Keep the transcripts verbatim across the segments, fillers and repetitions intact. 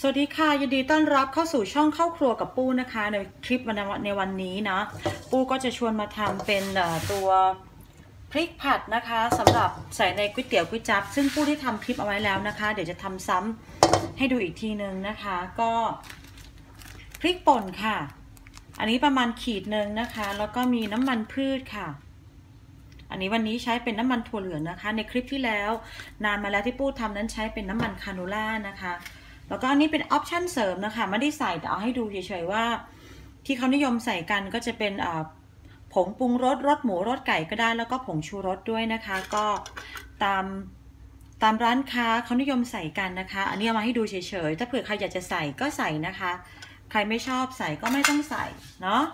สวัสดีค่ะยินดีต้อนรับเข้าสู่ช่องเข้าครัวกับปูนะคะในคลิปวันในวันนี้นะปูก็จะชวนมาทำเป็นตัวพริกผัดนะคะสำหรับใส่ในก๋วยเตี๋ยวก๋วยจั๊บซึ่งปูได้ทำคลิปเอาไว้แล้วนะคะเดี๋ยวจะทำซ้ำให้ดูอีกทีนึงนะคะก็พริกป่นค่ะอันนี้ประมาณขีดหนึ่งนะคะแล้วก็มีน้ำมันพืชค่ะอันนี้วันนี้ใช้เป็นน้ำมันถั่วเหลืองนะคะในคลิปที่แล้วนานมาแล้วที่ปูทำนั้นใช้เป็นน้ำมันคาโนล่านะคะแล้วก็อันนี้เป็นออปชั่นเสริมนะคะไม่ได้ใส่แต่เอาให้ดูเฉยๆว่าที่เขานิยมใส่กันก็จะเป็นผงปรุงรสรสหมูรสไก่ก็ได้แล้วก็ผงชูรสด้วยนะคะก็ตามตามร้านค้าเขานิยมใส่กันนะคะอันนี้เอามาให้ดูเฉยๆถ้าเผื่อใครอยากจะใส่ก็ใส่นะคะใครไม่ชอบใส่ก็ไม่ต้องใส่เนาะ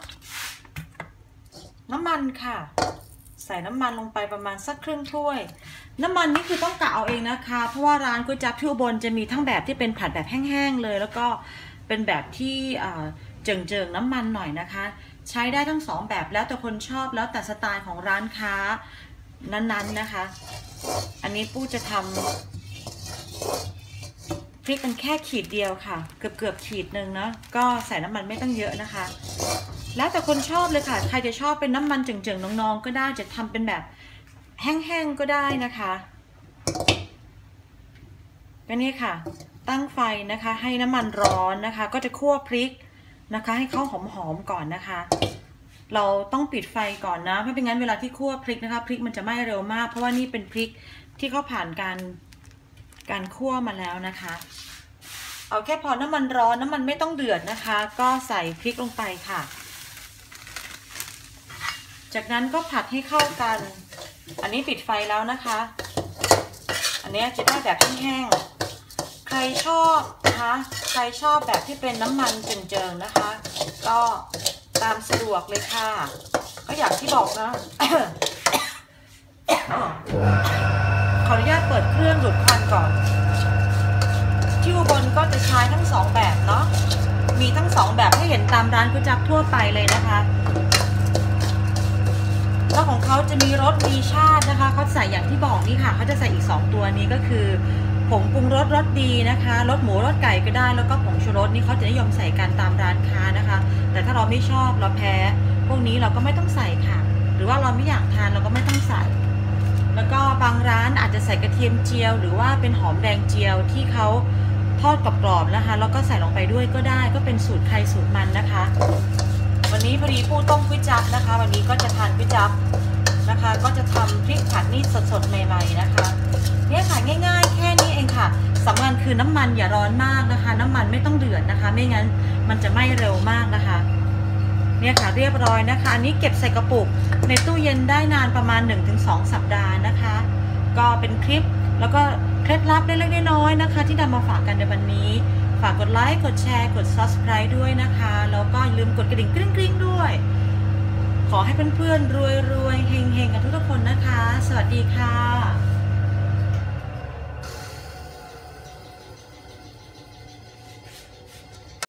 น้ำมันค่ะใส่น้ำมันลงไปประมาณสักครึ่งถ้วยน้ำมันนี่คือต้องกะเอาเองนะคะเพราะว่าร้านก๋วยจั๊บที่อุบลจะมีทั้งแบบที่เป็นผัดแบบแห้งๆเลยแล้วก็เป็นแบบที่เจิ่งๆน้ำมันหน่อยนะคะใช้ได้ทั้งสองแบบแล้วแต่คนชอบแล้วแต่สไตล์ของร้านค้านั้นๆนะคะอันนี้ปู้จะทำพริกกันแค่ขีดเดียวค่ะเกือบๆขีดหนึ่งนะก็ใส่น้ำมันไม่ต้องเยอะนะคะแล้วแต่คนชอบเลยค่ะใครจะชอบเป็นน้ำมันเจิ่งๆน้องๆก็ได้จะทำเป็นแบบแห้งๆก็ได้นะคะก็นี่ค่ะตั้งไฟนะคะให้น้ำมันร้อนนะคะก็จะคั่วพริกนะคะให้เขาหอมๆก่อนนะคะเราต้องปิดไฟก่อนนะไม่เป็นงั้นเวลาที่คั่วพริกนะคะพริกมันจะไหม้เร็วมากเพราะว่านี่เป็นพริกที่เขาผ่านการการคั่วมาแล้วนะคะเอาแค่พอน้ำมันร้อนน้ำมันไม่ต้องเดือดนะคะก็ใส่พริกลงไปค่ะจากนั้นก็ผัดให้เข้ากันอันนี้ปิดไฟแล้วนะคะอันนี้จะได้แบบแห้งๆใครชอบนะคะใครชอบแบบที่เป็นน้ำมันเจิงๆนะคะก็ตามสะดวกเลยค่ะก็อย่างที่บอกนะ ขออนุญาตเปิดเครื่องดูดควันก่อนที่อุบลก็จะใช้ทั้งสองแบบเนาะมีทั้งสองแบบให้เห็นตามร้านก๋วยจั๊บทั่วไปเลยนะคะแล้วของเขาจะมีรสมีชาตินะคะเขาใส่อย่างที่บอกนี่ค่ะเขาจะใส่อีกสองตัวนี้ก็คือผงปรุงรสรสดีนะคะรสหมูรสไก่ก็ได้แล้วก็ผงชูรสนี่เขาจะนิยมใส่กันตามร้านค้านะคะแต่ถ้าเราไม่ชอบเราแพ้พวกนี้เราก็ไม่ต้องใส่ค่ะหรือว่าเราไม่อยากทานเราก็ไม่ต้องใส่แล้วก็บางร้านอาจจะใส่กระเทียมเจียวหรือว่าเป็นหอมแดงเจียวที่เขาทอดกรอบๆนะคะแล้วก็ใส่ลงไปด้วยก็ได้ก็เป็นสูตรใครสูตรมันนะคะวันนี้พอดีปูต้มก๋วยจั๊บนะคะวันนี้ก็จะทานก๋วยจั๊บนะคะก็จะทำพริกผัดนี่สดๆใหม่ๆนะคะเนี่ยค่ะง่ายๆแค่นี้เองค่ะสำคัญคือน้ำมันอย่าร้อนมากนะคะน้ำมันไม่ต้องเดือดนะคะไม่งั้นมันจะไหม้เร็วมากนะคะเนี่ยค่ะเรียบร้อยนะคะอันนี้เก็บใส่กระปุกในตู้เย็นได้นานประมาณ หนึ่งถึงสอง สัปดาห์นะคะก็เป็นคลิปแล้วก็เคล็ดลับเล็กๆน้อยๆนะคะที่นำมาฝากกันในวันนี้ฝากกดไลค์กดแชร์กด ซับสไครบ์ ด้วยนะคะแล้วก็อย่าลืมกดกระดิ่งกริ๊งๆด้วยขอให้เพื่อนๆรวยๆเฮง